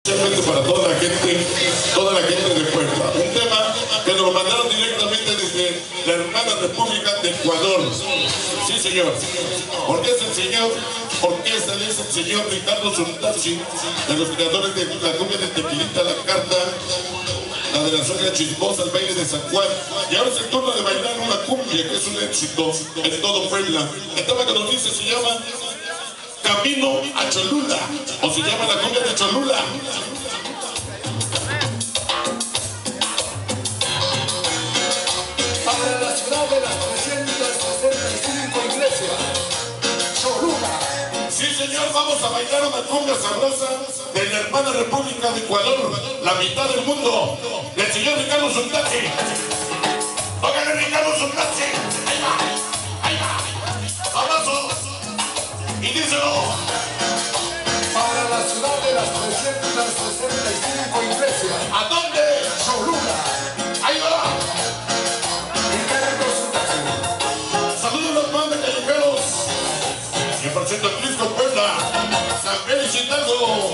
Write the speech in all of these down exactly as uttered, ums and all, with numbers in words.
Para toda la gente, toda la gente de Puebla. Un tema que nos lo mandaron directamente desde la hermana República de Ecuador. Sí, señor. ¿Por qué es el señor? Porque esta es el señor Ricardo Sultachi, de los creadores de la cumbia de Tequilita, la carta, la de la suegra chismosa, el baile de San Juan. Y ahora es el turno de bailar una cumbia que es un éxito en todo Puebla. El tema que nos dice se llama Camino a Cholula, o se llama la cumbia de Cholula. Para la ciudad de las trescientas sesenta y cinco iglesias, Cholula. Sí, señor, vamos a bailar una cumbia sabrosa de la hermana República de Ecuador, la mitad del mundo, del señor Ricardo Sultachi. Óigale, Ricardo Sultachi. Ahí va, ahí va. Abrazo. Y díselo. Para la ciudad de las trescientas sesenta y cinco iglesias, ¿A dónde? Cholula. Ahí va. Ricardo Sultachi. Saludos a los más de callejeros. cien por ciento Crisco, Puebla, San Félix, Hidalgo.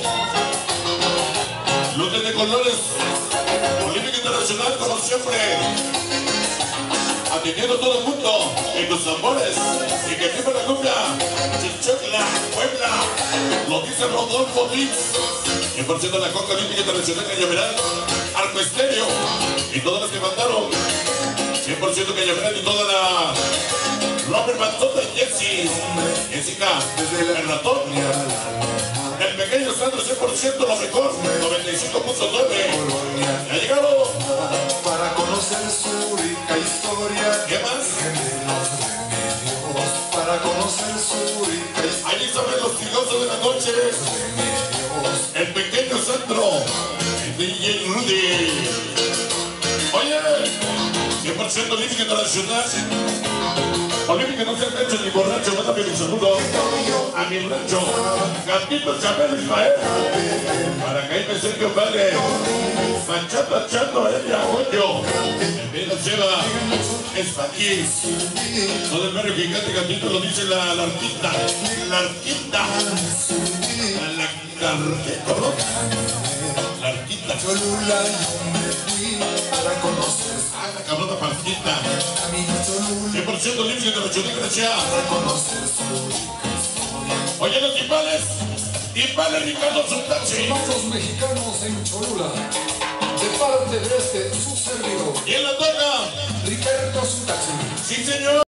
Luces de colores. Olímpica Internacional, como siempre. Atendiendo a todo el mundo en los tambores y que viva la cumbia. Chichocla, Puebla, lo dice Rodolfo Dix. cien por ciento la Coca Olímpica Internacional Cañaveral, Arco Estéreo y todas las que mandaron. cien por ciento Cañaveral y toda la Robert Matota y Jessy, Jessica, el ratón, el pequeño Sandro, cien por ciento lo mejor, noventa y cinco punto nueve. Ya llegaron. Para conocer su rica historia. ¿Qué más? Para conocer su rica historia. Ahí saben los filosos de la noche. El pequeño Sandro, el D J Rudy. Oye, cien por ciento Olímpica Internacional. Olímpica no se ha hecho ni borracho, mándame mi saludo a mi rancho, Gatito Chabelo Ismael, para que ahí me Sergio Padre, Manchata Chando, ella, Oño, el Vela Seba, es aquí, todo el barrio gigante Gatito lo dice la, la artista, la artista, la, la, la, la artista, Cholula, yo me fui para conocer. ah, la cabrona partita. cien por ciento Olímpica Internacional, gracias. Oye, los timbales, timbales Ricardo Sultachi. Hermanos mexicanos en Cholula, de parte de este su servidor, ¿Quién la toca? Ricardo Sultachi. Sí, señor.